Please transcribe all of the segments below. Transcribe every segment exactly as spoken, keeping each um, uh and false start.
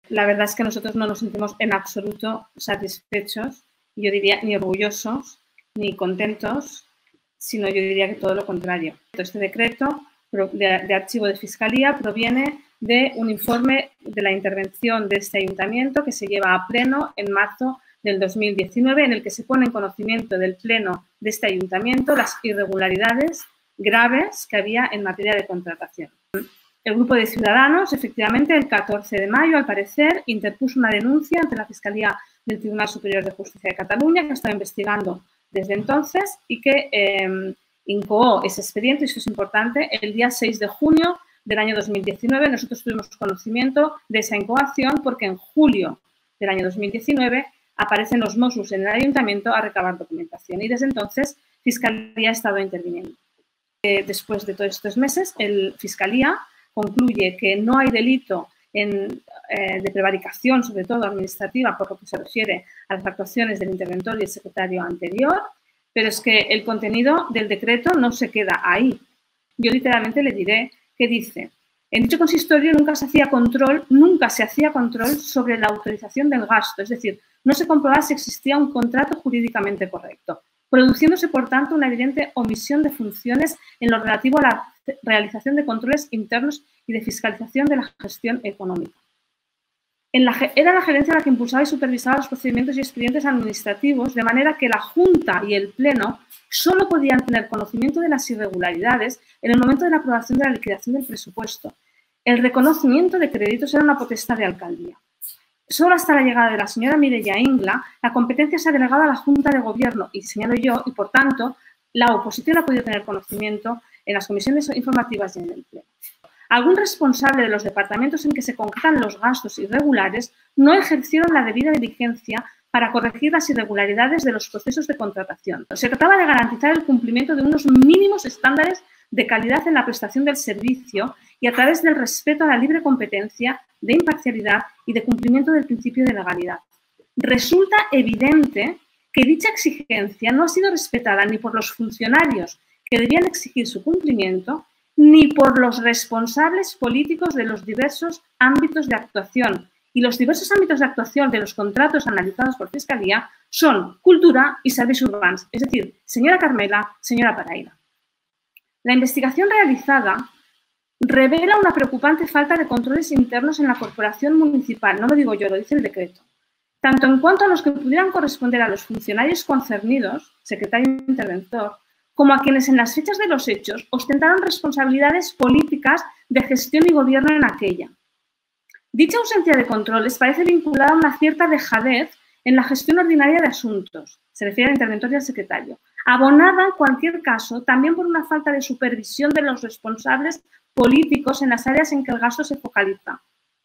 La verdad es que nosotros no nos sentimos en absoluto satisfechos, yo diría ni orgullosos, ni contentos, sino yo diría que todo lo contrario. Este decreto de, de archivo de Fiscalía proviene de un informe de la intervención de este ayuntamiento que se lleva a pleno en marzo del dos mil diecinueve, en el que se pone en conocimiento del pleno de este ayuntamiento las irregularidades graves que había en materia de contratación. El grupo de Ciudadanos, efectivamente, el catorce de mayo, al parecer, interpuso una denuncia ante la Fiscalía del Tribunal Superior de Justicia de Cataluña, que estaba investigando desde entonces y que eh, incoó ese expediente, y eso es importante, el día seis de junio del año dos mil diecinueve. Nosotros tuvimos conocimiento de esa incoación porque en julio del año dos mil diecinueve aparecen los Mossos en el ayuntamiento a recabar documentación y desde entonces Fiscalía ha estado interviniendo. Eh, después de todos estos meses, el Fiscalía concluye que no hay delito en, eh, de prevaricación, sobre todo administrativa, por lo que se refiere a las actuaciones del interventor y el secretario anterior, pero es que el contenido del decreto no se queda ahí. Yo literalmente le diré que dice: en dicho consistorio nunca se hacía control, nunca se hacía control sobre la autorización del gasto, es decir, no se comprobaba si existía un contrato jurídicamente correcto, produciéndose, por tanto, una evidente omisión de funciones en lo relativo a la realización de controles internos y de fiscalización de la gestión económica. En la, era la gerencia la que impulsaba y supervisaba los procedimientos y expedientes administrativos, de manera que la Junta y el Pleno solo podían tener conocimiento de las irregularidades en el momento de la aprobación de la liquidación del presupuesto. El reconocimiento de créditos era una potestad de alcaldía. Solo hasta la llegada de la señora Mireia Ingla, la competencia se ha delegado a la Junta de Gobierno, y señalo yo, y por tanto, la oposición ha podido tener conocimiento en las comisiones informativas y en el Pleno. Algún responsable de los departamentos en que se concretan los gastos irregulares no ejercieron la debida diligencia para corregir las irregularidades de los procesos de contratación. Se trataba de garantizar el cumplimiento de unos mínimos estándares de calidad en la prestación del servicio y a través del respeto a la libre competencia, de imparcialidad y de cumplimiento del principio de legalidad. Resulta evidente que dicha exigencia no ha sido respetada ni por los funcionarios que debían exigir su cumplimiento, ni por los responsables políticos de los diversos ámbitos de actuación. Y los diversos ámbitos de actuación de los contratos analizados por Fiscalía son cultura y servicios urbanos, es decir, señora Carmela, señora Paraida. La investigación realizada revela una preocupante falta de controles internos en la corporación municipal, no lo digo yo, lo dice el decreto, tanto en cuanto a los que pudieran corresponder a los funcionarios concernidos, secretario e interventor, como a quienes en las fechas de los hechos ostentaron responsabilidades políticas de gestión y gobierno en aquella. Dicha ausencia de controles parece vinculada a una cierta dejadez en la gestión ordinaria de asuntos, se refiere al interventor y al secretario, abonada en cualquier caso también por una falta de supervisión de los responsables políticos en las áreas en que el gasto se focaliza.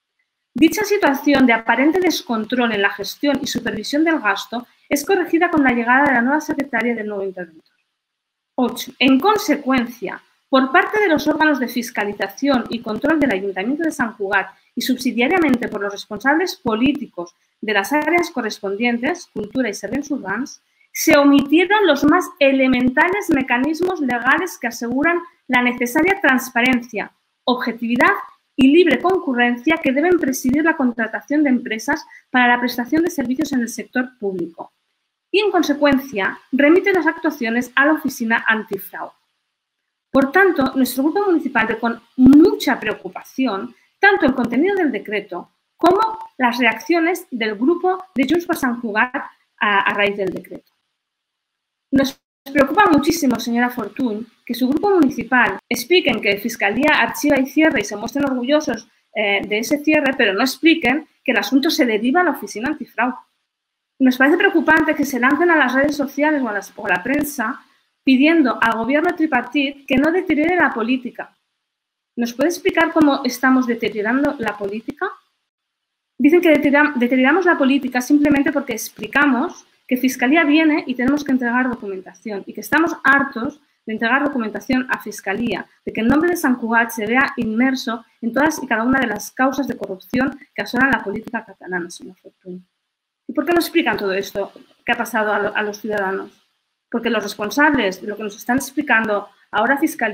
Dicha situación de aparente descontrol en la gestión y supervisión del gasto es corregida con la llegada de la nueva secretaria y del nuevo interventor. ocho. En consecuencia, por parte de los órganos de fiscalización y control del Ayuntamiento de Sant Cugat y subsidiariamente por los responsables políticos de las áreas correspondientes, cultura y servicios urbanos, se omitieron los más elementales mecanismos legales que aseguran la necesaria transparencia, objetividad y libre concurrencia que deben presidir la contratación de empresas para la prestación de servicios en el sector público. Y, en consecuencia, remite las actuaciones a la Oficina Antifraude. Por tanto, nuestro grupo municipal ve con mucha preocupación tanto el contenido del decreto como las reacciones del grupo de Junts per Sant Cugat a, a raíz del decreto. Nos preocupa muchísimo, señora Fortuny, que su grupo municipal expliquen que Fiscalía archiva y cierra y se muestren orgullosos eh, de ese cierre, pero no expliquen que el asunto se deriva a la Oficina Antifraude. Nos parece preocupante que se lancen a las redes sociales o a, las, o a la prensa pidiendo al gobierno tripartit que no deteriore la política. ¿Nos puede explicar cómo estamos deteriorando la política? Dicen que deterioramos la política simplemente porque explicamos que Fiscalía viene y tenemos que entregar documentación y que estamos hartos de entregar documentación a Fiscalía, de que el nombre de Sant Cugat se vea inmerso en todas y cada una de las causas de corrupción que asolan la política catalana, señor Fortuny. ¿Y por qué no explican todo esto que ha pasado a, lo, a los ciudadanos? Porque los responsables de lo que nos están explicando ahora Fiscalía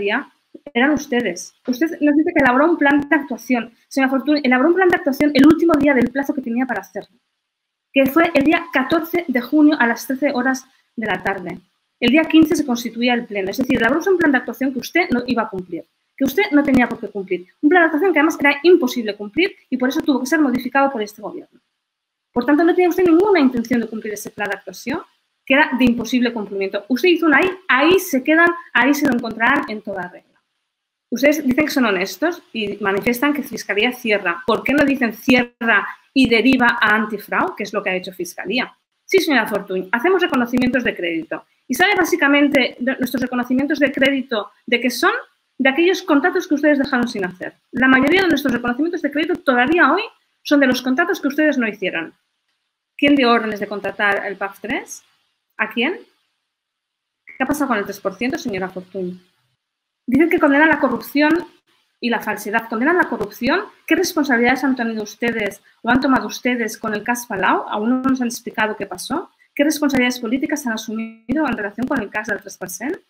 eran ustedes. Usted nos dice que elaboró un plan de actuación. Señora Fortuny, elaboró un plan de actuación el último día del plazo que tenía para hacerlo, que fue el día catorce de junio a las trece horas de la tarde. El día quince se constituía el pleno. Es decir, elaboró un plan de actuación que usted no iba a cumplir, que usted no tenía por qué cumplir. Un plan de actuación que además era imposible cumplir y por eso tuvo que ser modificado por este gobierno. Por tanto, no tenía usted ninguna intención de cumplir ese plan de actuación, que era de imposible cumplimiento. Usted hizo una ahí, ahí se quedan, ahí se lo encontrarán en toda regla. Ustedes dicen que son honestos y manifiestan que Fiscalía cierra. ¿Por qué no dicen cierra y deriva a antifraude, que es lo que ha hecho Fiscalía? Sí, señora Fortuny, hacemos reconocimientos de crédito. ¿Y sabe básicamente nuestros reconocimientos de crédito de qué son? De aquellos contratos que ustedes dejaron sin hacer. La mayoría de nuestros reconocimientos de crédito todavía hoy son de los contratos que ustedes no hicieron. ¿Quién dio órdenes de contratar el P A F tres? ¿A quién? ¿Qué ha pasado con el tres por ciento, señora Fortuny? Dicen que condenan la corrupción y la falsedad. ¿Condenan la corrupción? ¿Qué responsabilidades han tenido ustedes o han tomado ustedes con el caso Palau? Aún no nos han explicado qué pasó. ¿Qué responsabilidades políticas han asumido en relación con el caso del tres por ciento?